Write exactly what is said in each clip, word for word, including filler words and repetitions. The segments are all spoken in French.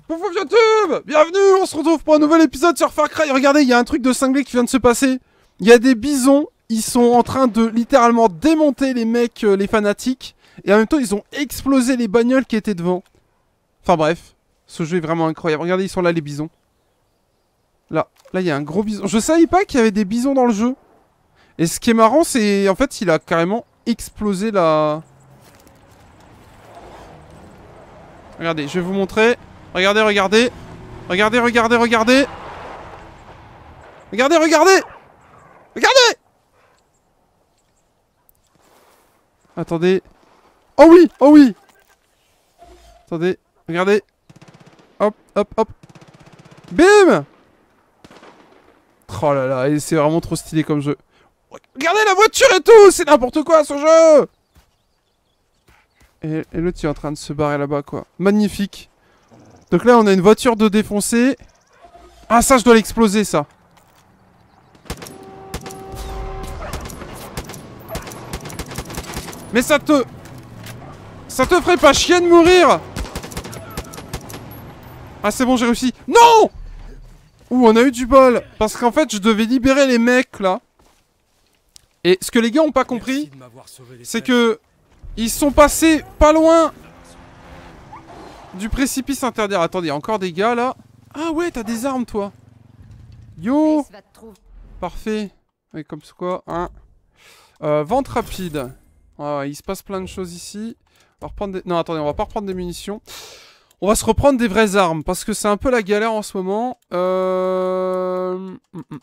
Coucou YouTube, bienvenue, on se retrouve pour un nouvel épisode sur Far Cry. Regardez, il y a un truc de cinglé qui vient de se passer. Il y a des bisons, ils sont en train de littéralement démonter les mecs, euh, les fanatiques. Et en même temps, ils ont explosé les bagnoles qui étaient devant. Enfin bref, ce jeu est vraiment incroyable. Regardez, ils sont là les bisons. Là, là il y a un gros bison. Je savais pas qu'il y avait des bisons dans le jeu. Et ce qui est marrant, c'est en fait, il a carrément explosé la... Regardez, je vais vous montrer. Regardez, regardez. Regardez, regardez, regardez. Regardez, regardez. Regardez. Attendez. Oh oui, oh oui. Attendez, regardez. Hop, hop, hop. Bim. Oh là là, et c'est vraiment trop stylé comme jeu. Regardez la voiture et tout. C'est n'importe quoi ce jeu. Et, et l'autre il est en train de se barrer là-bas quoi. Magnifique. Donc là on a une voiture de défoncée. Ah ça je dois l'exploser ça. Mais ça te... Ça te ferait pas chier de mourir? Ah c'est bon j'ai réussi. Non. Ouh on a eu du bol. Parce qu'en fait je devais libérer les mecs là. Et ce que les gars ont pas compris, c'est que... Ils sont passés pas loin du précipice interdit. Attendez, il y a encore des gars là. Ah ouais, t'as des armes toi. Yo. Parfait. Et comme c'est quoi, hein. Euh, vente rapide. Ah ouais, il se passe plein de choses ici. On va reprendre des... Non, attendez, on va pas reprendre des munitions. On va se reprendre des vraies armes. Parce que c'est un peu la galère en ce moment. Euh...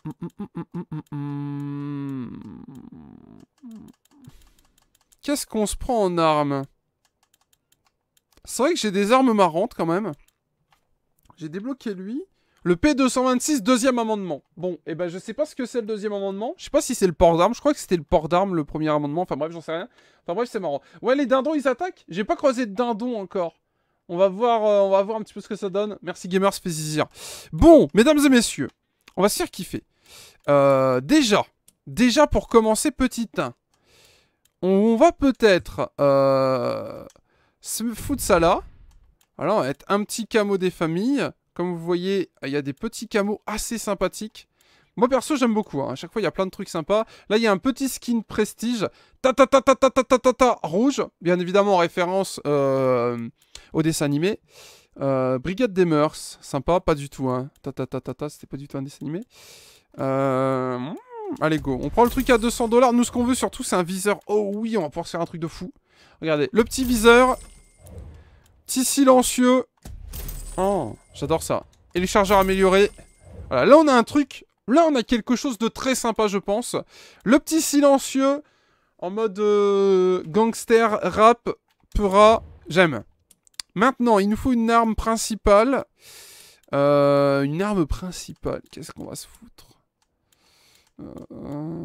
Qu'est-ce qu'on se prend en armes? C'est vrai que j'ai des armes marrantes quand même. J'ai débloqué lui. Le P deux cent vingt-six, deuxième amendement. Bon, et eh ben je sais pas ce que c'est le deuxième amendement. Je sais pas si c'est le port d'armes. Je crois que c'était le port d'armes, le premier amendement. Enfin bref, j'en sais rien. Enfin bref, c'est marrant. Ouais, les dindons, ils attaquent. J'ai pas croisé de dindons encore. On va voir, euh, on va voir un petit peu ce que ça donne. Merci Gamers, fait zizir. Bon, mesdames et messieurs, on va se faire kiffer. Euh, déjà, déjà pour commencer, petit un. On va peut-être euh, se foutre ça là. Voilà, on va être un petit camo des familles. Comme vous voyez, il y a des petits camos assez sympathiques. Moi perso, j'aime beaucoup. Hein. À chaque fois, il y a plein de trucs sympas. Là, il y a un petit skin prestige. Ta ta ta ta ta ta ta ta ta rouge. Bien évidemment, en référence euh, au dessin animé. Euh, Brigade des mœurs. Sympa, pas du tout. Hein. Ta ta ta ta ta, c'était pas du tout un dessin animé. Euh... Allez go, on prend le truc à deux cents dollars. Nous ce qu'on veut surtout c'est un viseur. Oh oui, on va pouvoir se faire un truc de fou. Regardez, le petit viseur. Petit silencieux. Oh, j'adore ça. Et les chargeurs améliorés. Voilà, là on a un truc. Là on a quelque chose de très sympa je pense. Le petit silencieux. En mode euh, gangster, rap, peura. J'aime. Maintenant, il nous faut une arme principale. Euh, une arme principale. Qu'est-ce qu'on va se foutre? Euh...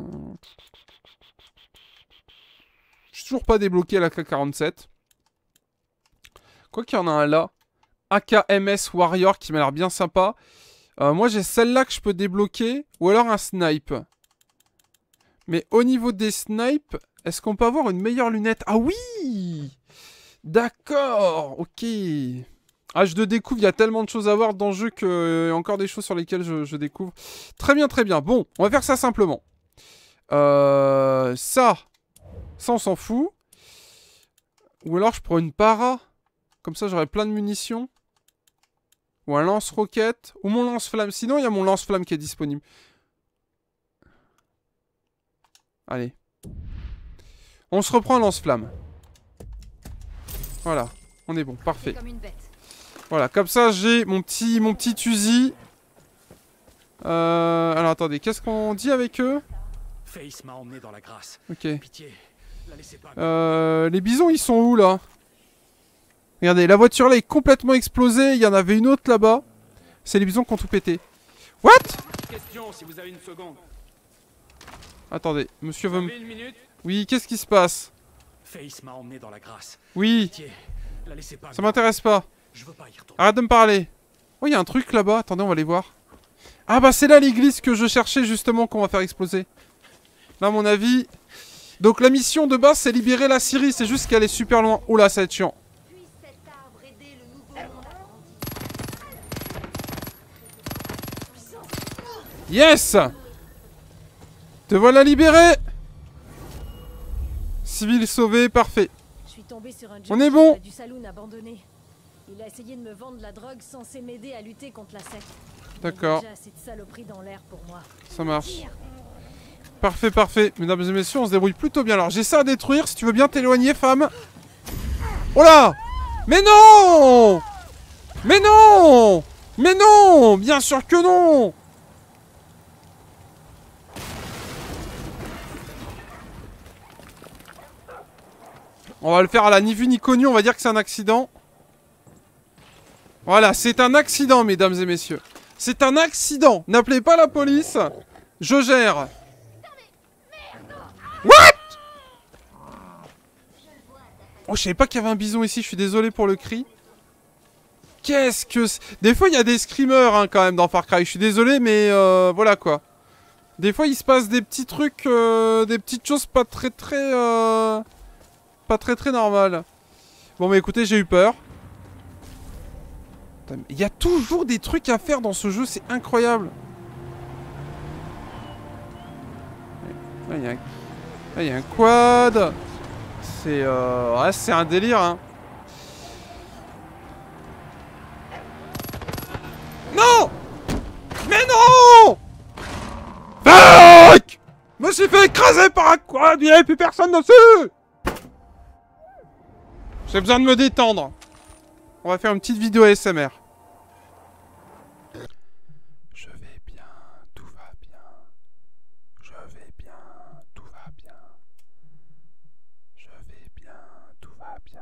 Je suis toujours pas débloqué à l'A K quarante-sept. Quoi qu'il y en a un là. A K M S Warrior qui m'a l'air bien sympa. Euh, moi j'ai celle-là que je peux débloquer. Ou alors un snipe. Mais au niveau des snipes, est-ce qu'on peut avoir une meilleure lunette? Ah oui! D'accord, ok. Ah, je découvre, il y a tellement de choses à voir dans le jeu qu'il y a encore des choses sur lesquelles je, je découvre. Très bien, très bien. Bon, on va faire ça simplement. Euh, ça, ça on s'en fout. Ou alors je prends une para. Comme ça j'aurai plein de munitions. Ou un lance-roquette. Ou mon lance-flamme. Sinon il y a mon lance-flamme qui est disponible. Allez. On se reprend un lance-flamme. Voilà, on est bon, parfait. Voilà, comme ça j'ai mon petit, mon petit Uzi. Euh, alors attendez, qu'est-ce qu'on dit avec eux? Face m'a emmené dans la grâce. Ok. Pitié, la laissez pas. Euh, les bisons ils sont où là? Regardez, la voiture là est complètement explosée. Il y en avait une autre là-bas. C'est les bisons qui ont tout pété. What? Question si vous avez une seconde. Attendez, monsieur veut me... Une minute. Oui, qu'est-ce qui se passe? Face m'a emmené dans la grâce. Oui. Pitié, la laissez pas. Ça m'intéresse pas. Je veux pas y retourner. Arrête de me parler. Oh, il y a un truc là-bas. Attendez, on va aller voir. Ah bah c'est là l'église que je cherchais justement qu'on va faire exploser. Là à mon avis... Donc la mission de base c'est libérer la Syrie. C'est juste qu'elle est super loin. Oula ça va être chiant. Yes! Te voilà libéré! Civil sauvé, parfait. Je suis tombé sur un On est bon. du saloon abandonné. Il a essayé de me vendre la drogue censée m'aider à lutter contre la secte. D'accord. Déjà assez de saloperies dans l'air pour moi. Ça marche. Parfait, parfait. Mesdames et messieurs, on se débrouille plutôt bien. Alors, j'ai ça à détruire. Si tu veux bien t'éloigner, femme. Oh là! Mais non! Mais non! Mais non! Bien sûr que non! On va le faire à la ni vu ni connu. On va dire que c'est un accident. Voilà, c'est un accident, mesdames et messieurs. C'est un accident. N'appelez pas la police. Je gère. What? Oh, je savais pas qu'il y avait un bison ici. Je suis désolé pour le cri. Qu'est-ce que c'est? Des fois, il y a des screamers hein, quand même dans Far Cry. Je suis désolé, mais euh, voilà quoi. Des fois, il se passe des petits trucs, euh, des petites choses pas très très... Euh, pas très très normales. Bon, mais écoutez, j'ai eu peur. Il y a toujours des trucs à faire dans ce jeu, c'est incroyable. Là, il y a un, là, il y a un quad. C'est euh... ouais, c'est un délire, hein. Non! Mais non! Fuck! Je me suis fait écraser par un quad, il n'y avait plus personne dessus! J'ai besoin de me détendre. On va faire une petite vidéo A S M R. Je vais bien, tout va bien. Je vais bien, tout va bien. Je vais bien, tout va bien.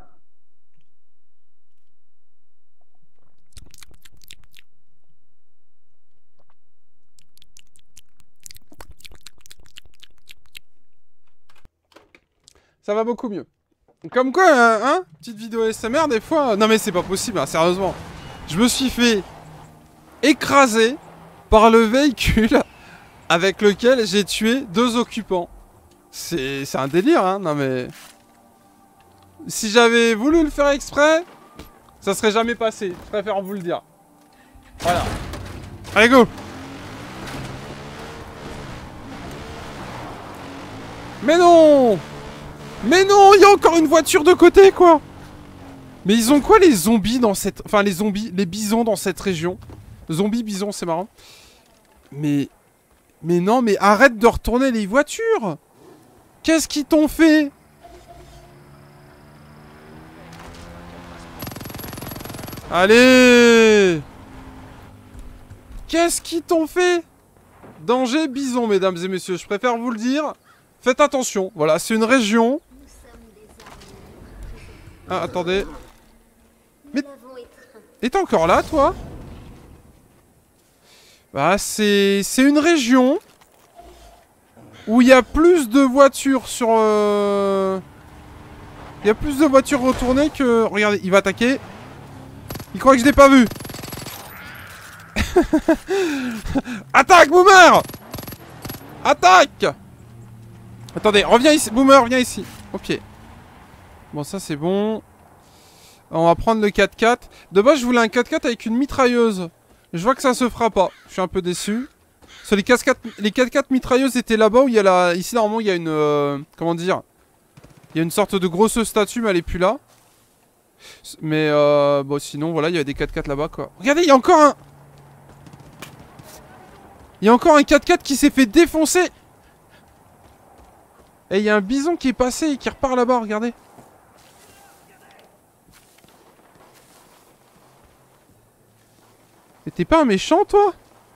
Ça va beaucoup mieux. Comme quoi, hein, hein, petite vidéo A S M R des fois... Non mais c'est pas possible, hein, sérieusement. Je me suis fait écraser par le véhicule avec lequel j'ai tué deux occupants. C'est un délire, hein, non mais... Si j'avais voulu le faire exprès, ça serait jamais passé. Je préfère vous le dire. Voilà. Allez, go! Mais non! Mais non, il y a encore une voiture de côté, quoi. Mais ils ont quoi, les zombies dans cette... Enfin, les zombies, les bisons dans cette région. Zombies, bisons, c'est marrant. Mais... Mais non, mais arrête de retourner les voitures. Qu'est-ce qu'ils t'ont fait? Allez! Qu'est-ce qu'ils t'ont fait? Danger bison, mesdames et messieurs, je préfère vous le dire. Faites attention, voilà, c'est une région... Ah, attendez. Mais... Et t'es encore là, toi? Bah, c'est... C'est une région... où il y a plus de voitures sur... Euh... Il y a plus de voitures retournées que... Regardez, il va attaquer. Il croit que je l'ai pas vu. Attaque, Boomer! Attaque! Attendez, reviens ici. Boomer, viens ici. Ok. Bon, ça c'est bon. On va prendre le quatre quatre. De base, je voulais un quatre quatre avec une mitrailleuse. Je vois que ça se fera pas. Je suis un peu déçu. Parce que les quatre quatre, les quatre quatre mitrailleuses étaient là-bas où il y a la... Ici, normalement, il y a une... Euh... Comment dire? Il y a une sorte de grosse statue, mais elle est plus là. Mais euh... Bon, sinon, voilà, il y a des quatre quatre là-bas, quoi. Regardez, il y a encore un... Il y a encore un quatre quatre qui s'est fait défoncer. Et il y a un bison qui est passé et qui repart là-bas, regardez. Et t'es pas un méchant, toi?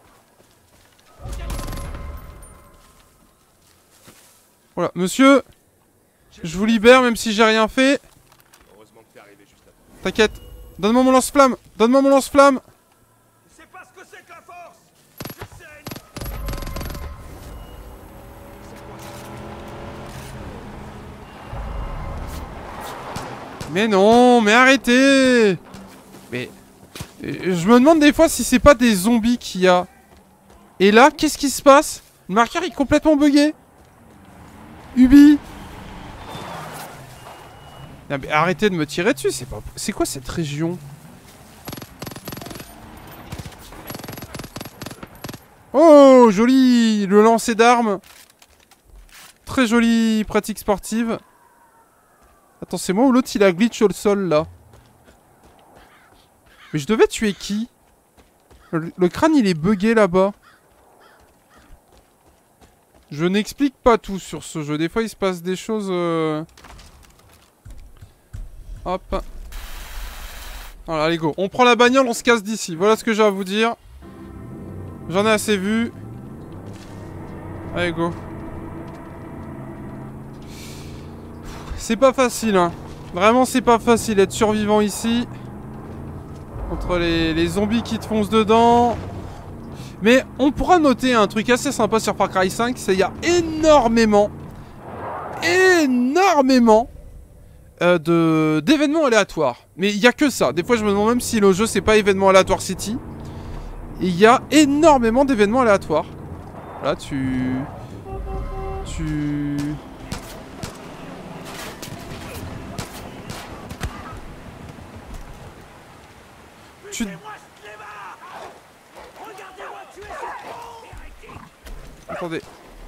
Voilà, monsieur. Je vous libère, même si j'ai rien fait. T'inquiète. Donne-moi mon lance-flamme. Donne-moi mon lance-flamme. Je sais pas ce que c'est que la force. Je saigne. Mais non, mais arrêtez. Mais... Je me demande des fois si c'est pas des zombies qu'il y a. Et là, qu'est-ce qui se passe? Le marqueur est complètement bugué. Ubi. Non mais arrêtez de me tirer dessus, c'est pas... C'est quoi cette région? Oh, joli. Le lancer d'armes. Très jolie pratique sportive. Attends, c'est moi ou l'autre il a glitch au sol là? Mais je devais tuer qui? le, le crâne il est bugué là-bas. Je n'explique pas tout sur ce jeu. Des fois il se passe des choses... Euh... Hop. Voilà, allez go. On prend la bagnole, on se casse d'ici. Voilà ce que j'ai à vous dire. J'en ai assez vu. Allez go. C'est pas facile, hein. Vraiment, c'est pas facile d'être survivant ici. Entre les, les zombies qui te foncent dedans. Mais on pourra noter un truc assez sympa sur Far Cry cinq, c'est qu'il y a énormément, énormément euh, de d'événements aléatoires. Mais il n'y a que ça. Des fois, je me demande même si le jeu, c'est pas événement aléatoire City. Il y a énormément d'événements aléatoires. Là, tu... Tu... Tu... Attendez.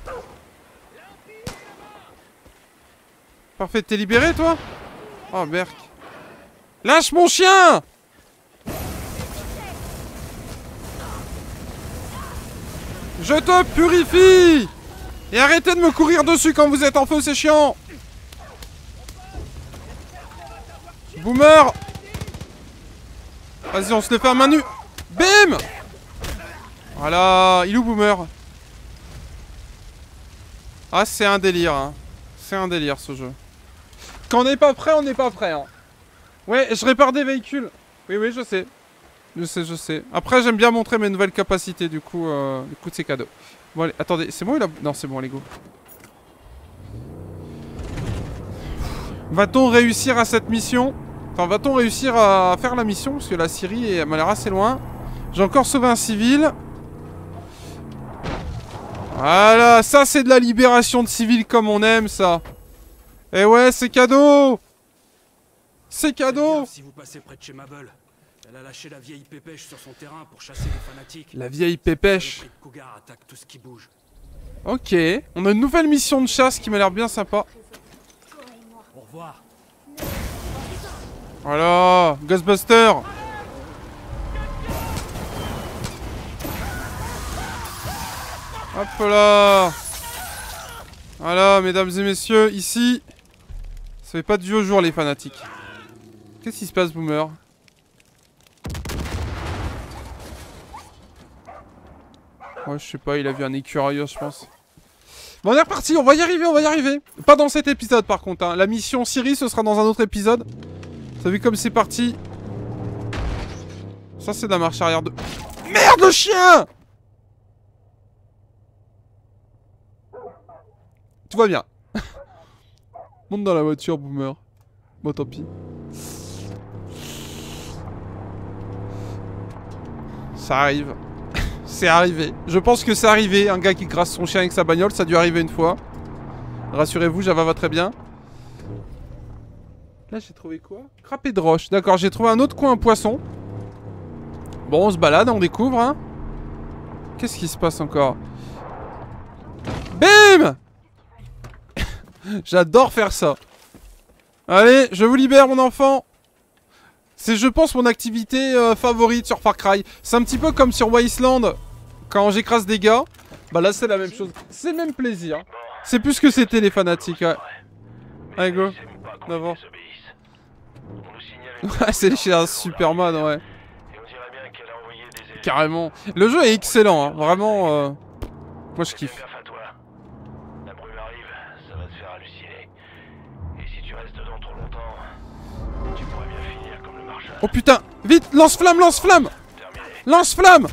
Parfait, t'es libéré toi? Oh Berk. Lâche mon chien! Je te purifie! Et arrêtez de me courir dessus quand vous êtes en feu, c'est chiant! Boomer! Vas-y, on se le fait à main nue! Bim! Voilà, il est où Boomer? Ah, c'est un délire, hein. C'est un délire, ce jeu. Quand on n'est pas prêt, on n'est pas prêt, hein. Ouais, je répare des véhicules. Oui, oui, je sais. Je sais, je sais. Après, j'aime bien montrer mes nouvelles capacités, du coup, euh, du coup, c'est cadeau. Bon, allez, attendez, c'est bon, il a... Non, c'est bon, allez, go. Va-t-on réussir à cette mission? Enfin, va-t-on réussir à faire la mission? Parce que la Syrie, elle m'a l'air assez loin. J'ai encore sauvé un civil. Voilà, ça c'est de la libération de civils comme on aime ça. Et ouais, c'est cadeau. C'est cadeau. Si vous passez près de chez Mabel, elle a lâché la vieille pépèche sur son terrain pour chasser les fanatiques. La vieille pépèche. Le cougar attaque tout ce qui bouge. Ok, on a une nouvelle mission de chasse qui m'a l'air bien sympa. Au revoir. Voilà, Ghostbuster. Hop là. Voilà, mesdames et messieurs, ici, ça fait pas de vieux jours les fanatiques. Qu'est-ce qui se passe, Boomer? Ouais, je sais pas, il a vu un écureuil, je pense. Bon, on est reparti, on va y arriver, on va y arriver. Pas dans cet épisode, par contre. Hein. La mission Syrie, ce sera dans un autre épisode. Vous savez comme c'est parti. Ça, c'est de la marche arrière de... Merde, le chien! Tout va bien. Monte dans la voiture, Boomer. Bon, tant pis. Ça arrive. C'est arrivé. Je pense que c'est arrivé. Un gars qui grasse son chien avec sa bagnole, ça a dû arriver une fois. Rassurez-vous, Java va très bien. Là, j'ai trouvé quoi? Crapé de roche. D'accord, j'ai trouvé un autre coin poisson. Bon, on se balade, on découvre, hein. Qu'est-ce qui se passe encore? Bim! J'adore faire ça. Allez, je vous libère, mon enfant. C'est, je pense, mon activité euh, favorite sur Far Cry. C'est un petit peu comme sur Wasteland. Quand j'écrase des gars. Bah là, c'est la même chose. C'est le même plaisir. C'est plus ce que c'était, les fanatiques. Ouais. Allez, go. D'avant. Ouais, c'est chez un Superman, ouais. Carrément. Le jeu est excellent, hein. Vraiment. Euh... Moi, je kiffe. Oh putain! Vite! Lance-flamme! Lance-flamme! Lance-flamme!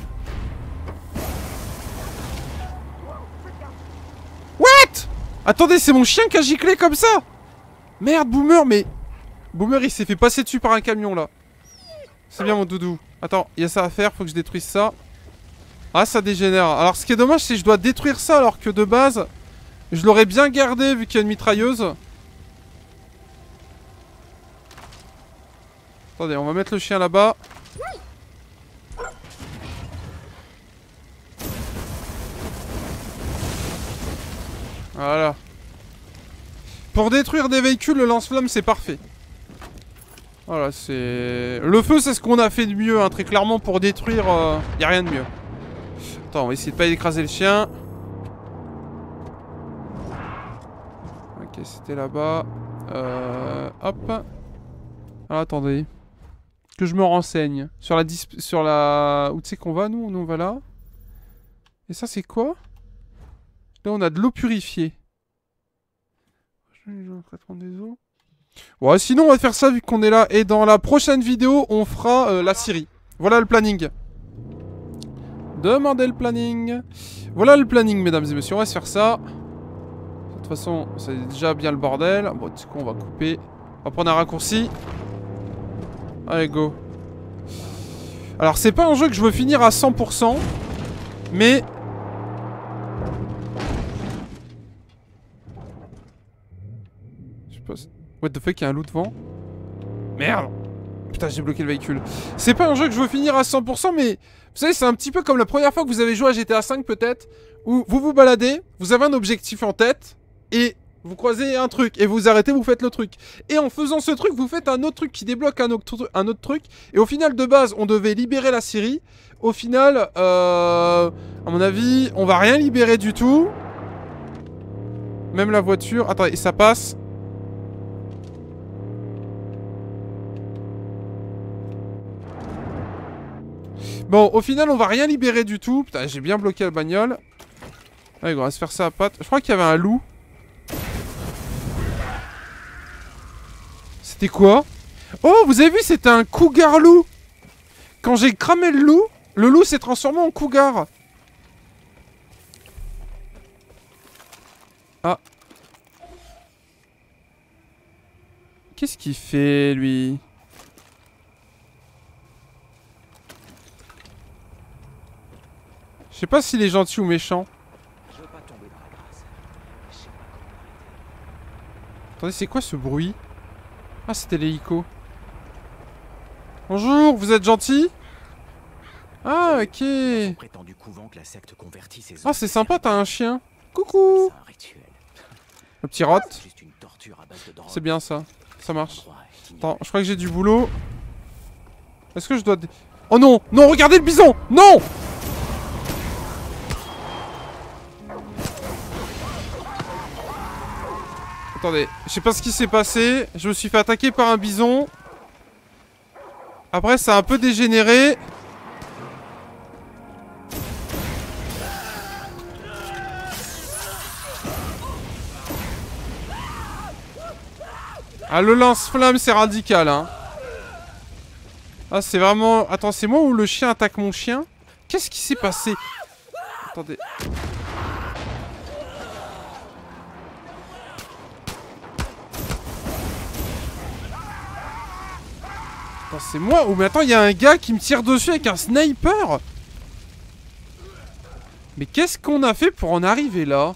What? Attendez, c'est mon chien qui a giclé comme ça! Merde, Boomer, mais... Boomer, il s'est fait passer dessus par un camion, là. C'est bien, mon doudou. Attends, il y a ça à faire, faut que je détruise ça. Ah, ça dégénère. Alors, ce qui est dommage, c'est que je dois détruire ça, alors que de base, je l'aurais bien gardé, vu qu'il y a une mitrailleuse. Attendez, on va mettre le chien là-bas. Voilà. Pour détruire des véhicules, le lance-flamme, c'est parfait. Voilà, c'est... Le feu, c'est ce qu'on a fait de mieux, hein, très clairement, pour détruire... Euh... Y a rien de mieux. Attends, on va essayer de pas écraser le chien. Ok, c'était là-bas. Euh... Hop. Alors, attendez. Que je me renseigne. Sur la... Disp... Sur la... Où tu sais qu'on va, nous? Nous, on va là. Et ça, c'est quoi? Là, on a de l'eau purifiée. Traitement des eaux. Ouais, sinon, on va faire ça vu qu'on est là. Et dans la prochaine vidéo, on fera euh, la Syrie. Voilà le planning. Demandez le planning. Voilà le planning, mesdames et messieurs. On va se faire ça. De toute façon, c'est déjà bien le bordel. Bon, du coup, on va couper. On va prendre un raccourci. Allez, go. Alors, c'est pas un jeu que je veux finir à cent pour cent. Mais... Je sais pas... What the fuck, il y a un loup devant. Merde. Putain, j'ai bloqué le véhicule. C'est pas un jeu que je veux finir à cent pour cent, mais... Vous savez, c'est un petit peu comme la première fois que vous avez joué à G T A cinq, peut-être. Où vous vous baladez, vous avez un objectif en tête, et vous croisez un truc, et vous arrêtez, vous faites le truc. Et en faisant ce truc, vous faites un autre truc qui débloque un autre, un autre truc. Et au final, de base, on devait libérer la Syrie. Au final, euh... à mon avis, on va rien libérer du tout. Même la voiture... Attendez, ça passe... Bon, au final, on va rien libérer du tout. Putain, j'ai bien bloqué la bagnole. Allez, on va se faire ça à pattes. Je crois qu'il y avait un loup. C'était quoi? Oh, vous avez vu, c'était un cougar loup. Quand j'ai cramé le loup, le loup s'est transformé en cougar. Ah. Qu'est-ce qu'il fait, lui? Je sais pas s'il est gentil ou méchant. Attendez, c'est quoi ce bruit? Ah, c'était l'hélico. Bonjour, vous êtes gentil? Ah, ok. Ah, c'est sympa, t'as un chien. Coucou. Le petit rot. C'est bien ça. Ça marche. Attends, je crois que j'ai du boulot. Est-ce que je dois... Oh non! Non, regardez le bison! Non! Attendez, je sais pas ce qui s'est passé. Je me suis fait attaquer par un bison. Après, ça a un peu dégénéré. Ah, le lance-flamme, c'est radical, hein. Ah, c'est vraiment... Attends, c'est moi ou le chien attaque mon chien? Qu'est-ce qui s'est passé? Attendez... Attends, c'est moi? Ou mais attends, il y a un gars qui me tire dessus avec un sniper. Mais qu'est-ce qu'on a fait pour en arriver là?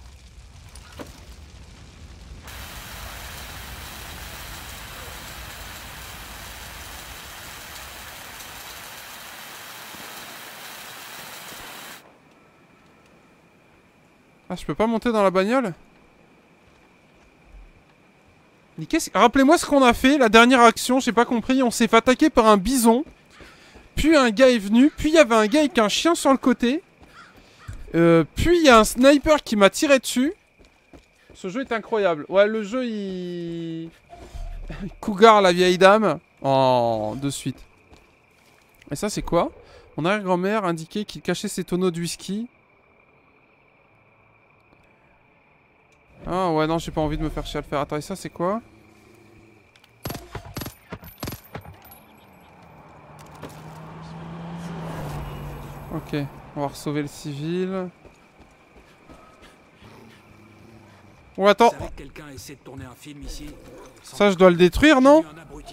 Ah, je peux pas monter dans la bagnole? Mais qu'est-ce... Rappelez-moi ce qu'on a fait, la dernière action, j'ai pas compris. On s'est fait attaquer par un bison. Puis un gars est venu. Puis il y avait un gars avec un chien sur le côté. Euh, puis il y a un sniper qui m'a tiré dessus. Ce jeu est incroyable. Ouais, le jeu, il... Cougar, la vieille dame. Oh, de suite. Et ça, c'est quoi? Mon arrière-grand-mère indiquait qu'il cachait ses tonneaux de whisky. Ah ouais, non, j'ai pas envie de me faire chier à le faire. Attends, et ça, c'est quoi? Ok, on va sauver le civil. Oh, attends. Ça, je dois le détruire, non?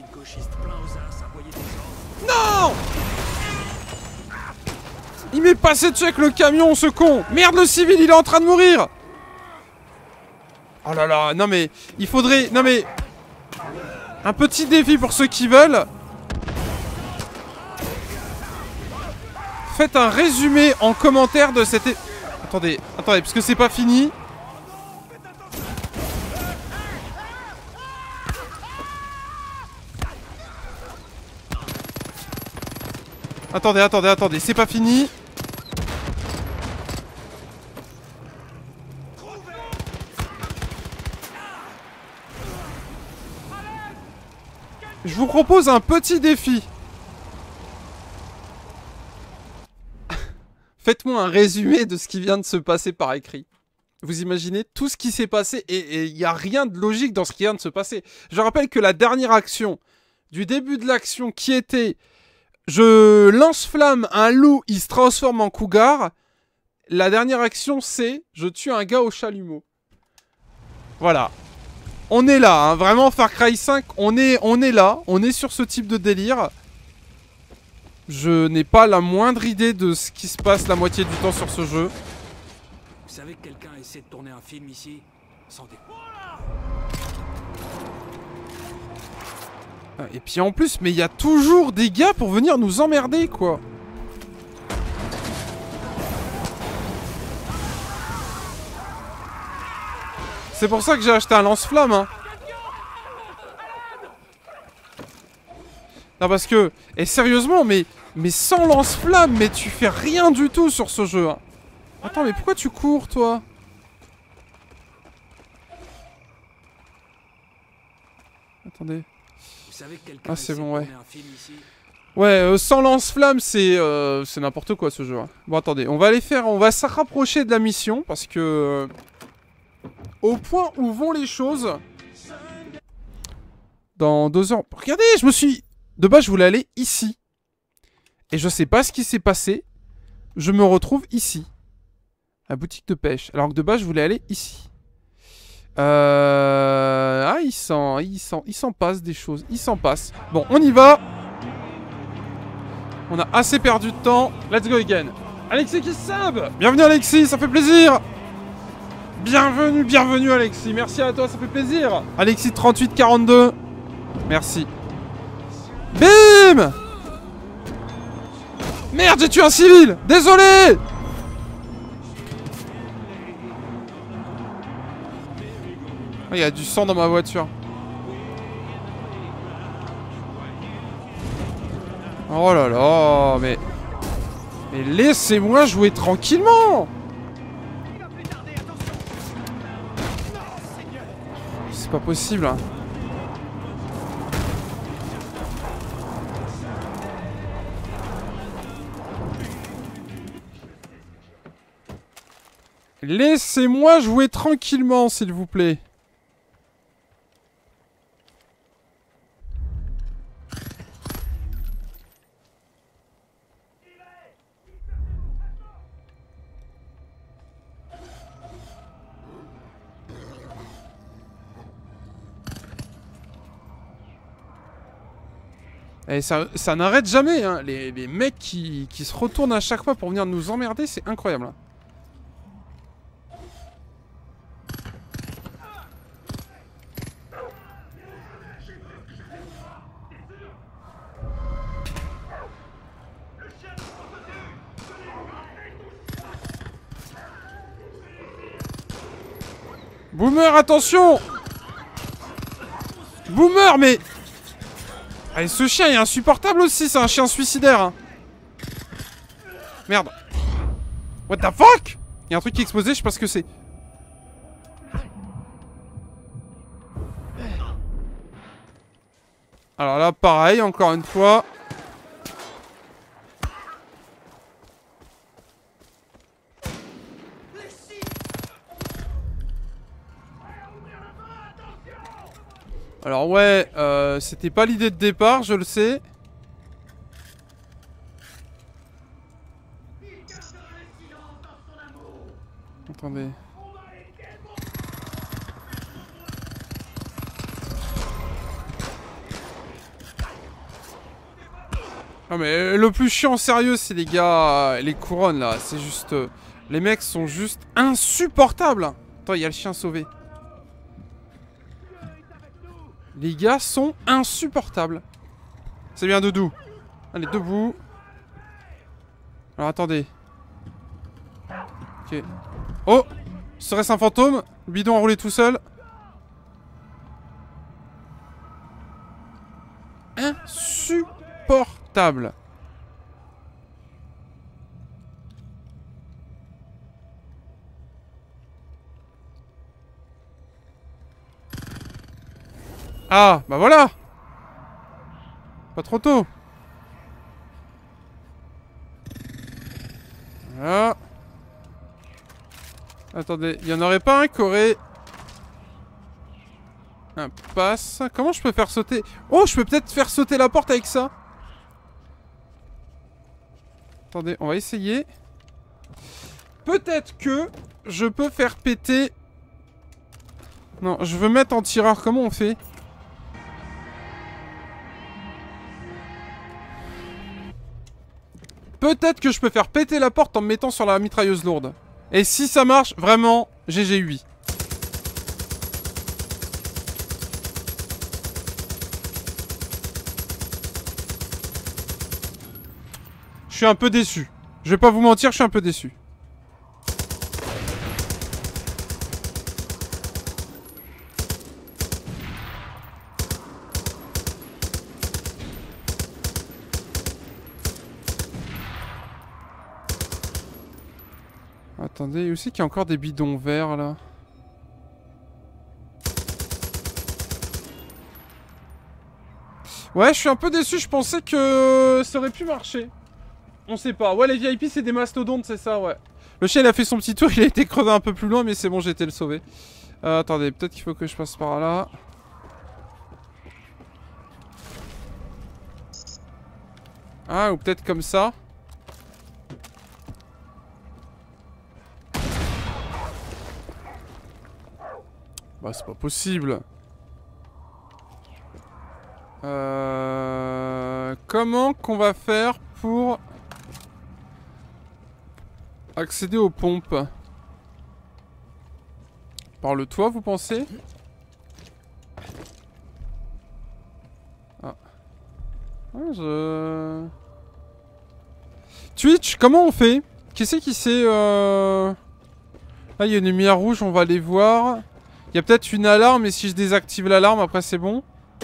Non! Il m'est passé dessus avec le camion, ce con! Merde, le civil, il est en train de mourir! Oh là là, non mais, il faudrait... Non mais... Un petit défi pour ceux qui veulent. Faites un résumé en commentaire de cette... Attendez, attendez, parce que c'est pas fini. Attendez, attendez, attendez, c'est pas fini. Je vous propose un petit défi. Faites-moi un résumé de ce qui vient de se passer par écrit. Vous imaginez tout ce qui s'est passé et il n'y a rien de logique dans ce qui vient de se passer. Je rappelle que la dernière action, du début de l'action qui était je lance-flamme un loup, il se transforme en cougar. La dernière action c'est je tue un gars au chalumeau. Voilà. On est là, hein. Vraiment Far Cry cinq, on est, on est là, on est sur ce type de délire. Je n'ai pas la moindre idée de ce qui se passe la moitié du temps sur ce jeu. Vous savez que quelqu'un essaie de tourner un film ici? Sans déconner. Et puis en plus, mais il y a toujours des gars pour venir nous emmerder, quoi. C'est pour ça que j'ai acheté un lance-flamme, hein. Non, parce que... Et sérieusement, mais... Mais sans lance-flamme, mais tu fais rien du tout sur ce jeu, hein. Attends, mais pourquoi tu cours, toi? Attendez. Ah, c'est bon, ouais. Ouais, euh, sans lance-flamme, c'est euh, c'est n'importe quoi, ce jeu, hein. Bon, attendez, on va aller faire... On va se rapprocher de la mission, parce que... Euh, au point où vont les choses... Dans deux heures... Regardez, je me suis... De base, je voulais aller ici. Et je sais pas ce qui s'est passé. Je me retrouve ici. La boutique de pêche. Alors que de base, je voulais aller ici. Euh... Ah, il s'en... Il s'en... Il s'en passe des choses. Il s'en passe. Bon, on y va. On a assez perdu de temps. Let's go again. Alexis qui sub. Bienvenue Alexis, ça fait plaisir. Bienvenue, bienvenue Alexis. Merci à toi, ça fait plaisir. Alexis trente-huit quarante-deux. Merci. Bim. Merde, j'ai tué un civil. Désolé. Il y a du sang dans ma voiture. Oh là là, mais... Mais laissez-moi jouer tranquillement. C'est pas possible, hein. Laissez-moi jouer tranquillement, s'il vous plaît. Et ça, ça n'arrête jamais, hein. Les, les mecs qui, qui se retournent à chaque fois pour venir nous emmerder, c'est incroyable, hein. Boomer, attention! Boomer, mais... Allez, ce chien est insupportable aussi, c'est un chien suicidaire, hein. Merde. What the fuck? Il y a un truc qui est explosé, je sais pas ce que c'est. Alors là, pareil, encore une fois. Alors ouais, euh, c'était pas l'idée de départ, je le sais. Attendez. Ah mais le plus chiant sérieux, c'est les gars, euh, les couronnes là, c'est juste... Euh, les mecs sont juste insupportables. Attends, il y a le chien sauvé. Les gars sont insupportables. C'est bien Doudou. Allez, debout. Alors, attendez. Ok. Oh! Serait-ce un fantôme? Le bidon a roulé tout seul. Insupportable. Ah, bah voilà. Pas trop tôt. Voilà. Attendez, il y en aurait pas un qui aurait... un passe. Comment je peux faire sauter? Oh, je peux peut-être faire sauter la porte avec ça. Attendez, on va essayer. Peut-être que je peux faire péter... Non, je veux mettre en tireur. Comment on fait? Peut-être que je peux faire péter la porte en me mettant sur la mitrailleuse lourde. Et si ça marche, vraiment, G G huit. Je suis un peu déçu. Je vais pas vous mentir, je suis un peu déçu. Attendez, où c'est qu'il y a encore des bidons verts là? Ouais, je suis un peu déçu, je pensais que ça aurait pu marcher. On sait pas. Ouais, les V I P c'est des mastodontes, c'est ça, ouais. Le chien il a fait son petit tour, il a été crevé un peu plus loin, mais c'est bon, j'ai été le sauver. Euh, attendez, peut-être qu'il faut que je passe par là. Ah, ou peut-être comme ça. Bah, c'est pas possible. Euh... Comment qu'on va faire pour accéder aux pompes? Par le toit, vous pensez? Ah. Ah, je... Twitch, comment on fait? Qui c'est qui sait euh... Là, il y a une lumière rouge, on va aller voir. Il y a peut-être une alarme, et si je désactive l'alarme, après c'est bon.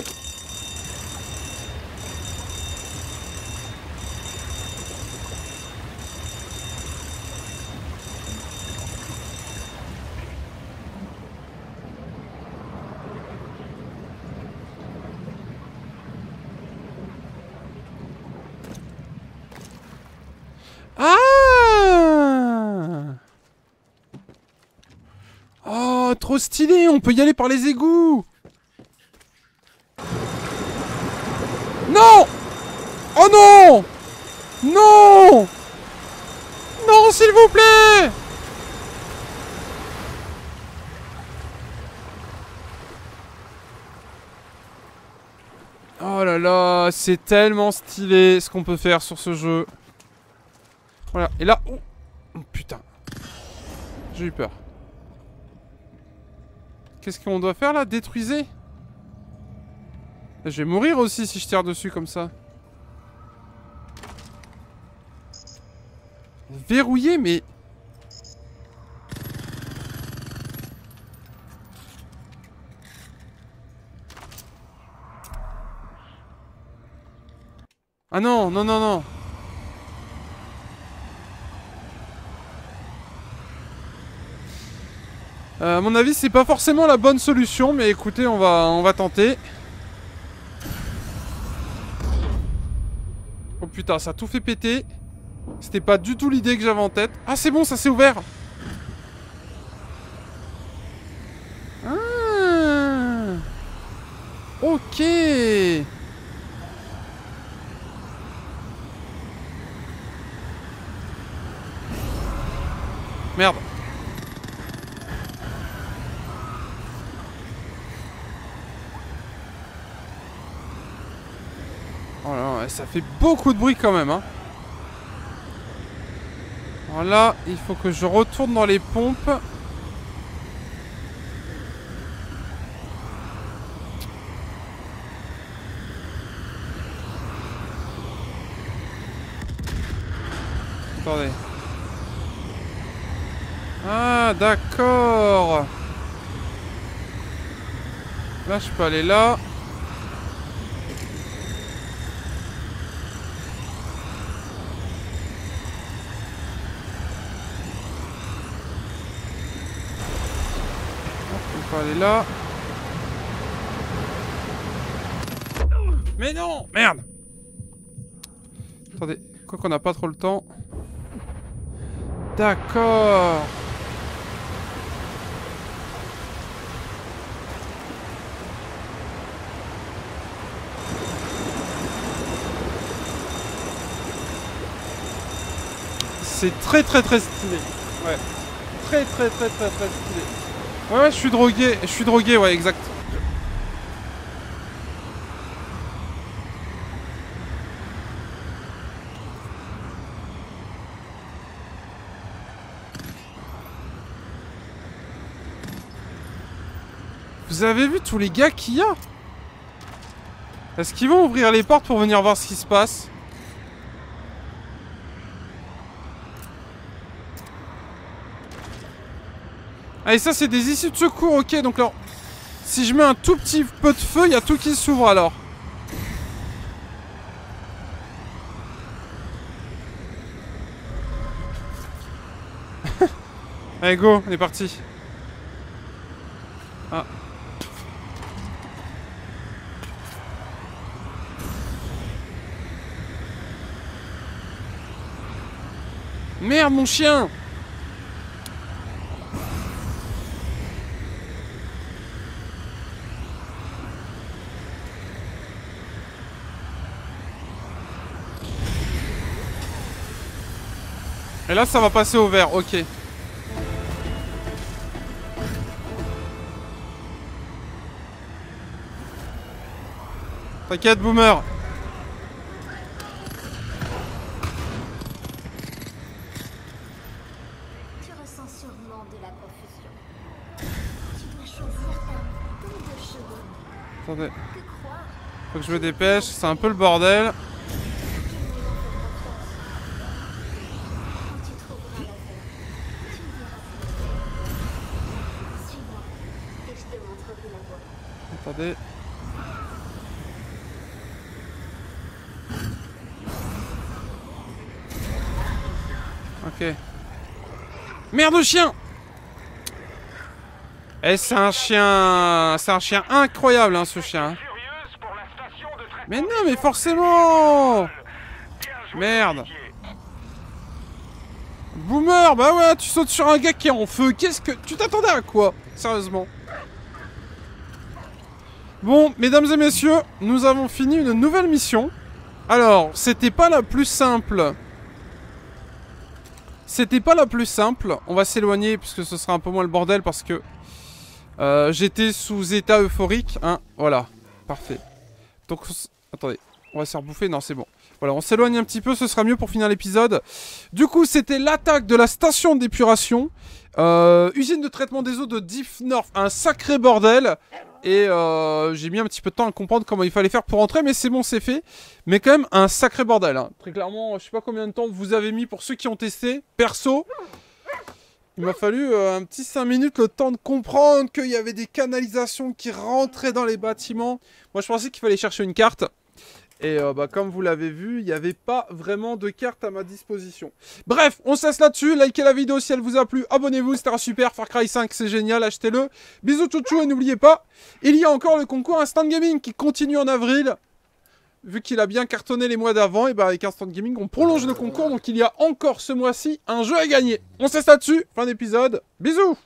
Ah! Oh, trop stylé, on peut y aller par les égouts. Non! Oh non! Non! Non, s'il vous plaît! Oh là là, c'est tellement stylé ce qu'on peut faire sur ce jeu. Voilà, et là... Oh, oh putain. J'ai eu peur. Qu'est-ce qu'on doit faire là? Détruisez? Je vais mourir aussi si je tire dessus comme ça. Verrouillé, mais... Ah non, non, non, non. Euh, à mon avis, c'est pas forcément la bonne solution, mais écoutez, on va, on va tenter. Oh putain, ça a tout fait péter. C'était pas du tout l'idée que j'avais en tête. Ah, c'est bon, ça s'est ouvert. Ah. Ok. Merde. Oh là là, ça fait beaucoup de bruit quand même, hein. Voilà, il faut que je retourne dans les pompes. Attendez. Ah, d'accord. Là, je peux aller là. On peut aller là. Mais non! Merde! Attendez, quoi qu'on n'a pas trop le temps. D'accord! C'est très très très stylé. Ouais. Très très très très très stylé. Ouais ouais, je suis drogué. Je suis drogué, ouais, exact. Vous avez vu tous les gars qu'il y a? Est-ce qu'ils vont ouvrir les portes pour venir voir ce qui se passe? Ah, et ça, c'est des issues de secours, ok. Donc, alors, si je mets un tout petit peu de feu, il y a tout qui s'ouvre alors. Allez, go, on est parti. Ah. Merde, mon chien! Et là, ça va passer au vert, ok. T'inquiète, boomer. Tu ressens sûrement de la confusion. Tu dois choisir un peu de chevaux. Attendez, Que croire? faut que je me dépêche, c'est un peu le bordel. Quand tu trouveras la paix, tu me diras. Suis-moi et je te montrerai la voie. Attendez. Ok. Merde, chien! Eh, c'est un chien... C'est un chien incroyable, hein, ce chien. Mais non, mais forcément! Merde. Boomer, bah ouais, tu sautes sur un gars qui est en feu. Qu'est-ce que... Tu t'attendais à quoi? Sérieusement. Bon, mesdames et messieurs, nous avons fini une nouvelle mission. Alors, c'était pas la plus simple... C'était pas la plus simple. On va s'éloigner puisque ce sera un peu moins le bordel parce que euh, j'étais sous état euphorique. Hein, voilà, parfait. Donc, attendez, on va se faire bouffer. Non, c'est bon. Voilà, on s'éloigne un petit peu, ce sera mieux pour finir l'épisode. Du coup, c'était l'attaque de la station d'épuration. Euh, usine de traitement des eaux de Diff North. Un sacré bordel. Et euh, j'ai mis un petit peu de temps à comprendre comment il fallait faire pour rentrer, mais c'est bon, c'est fait. Mais quand même, un sacré bordel. Hein. Très clairement, je sais pas combien de temps vous avez mis pour ceux qui ont testé. Perso, il m'a fallu euh, un petit cinq minutes le temps de comprendre qu'il y avait des canalisations qui rentraient dans les bâtiments. Moi, je pensais qu'il fallait chercher une carte. Et euh, bah, comme vous l'avez vu, il n'y avait pas vraiment de carte à ma disposition. Bref, on se laisse là-dessus. Likez la vidéo si elle vous a plu. Abonnez-vous, c'était un super. Far Cry cinq, c'est génial, achetez-le. Bisous tchou et n'oubliez pas, il y a encore le concours Instant Gaming qui continue en avril. Vu qu'il a bien cartonné les mois d'avant, et bah avec Instant Gaming, on prolonge le concours. Donc il y a encore ce mois-ci un jeu à gagner. On se laisse là-dessus. Fin d'épisode. Bisous.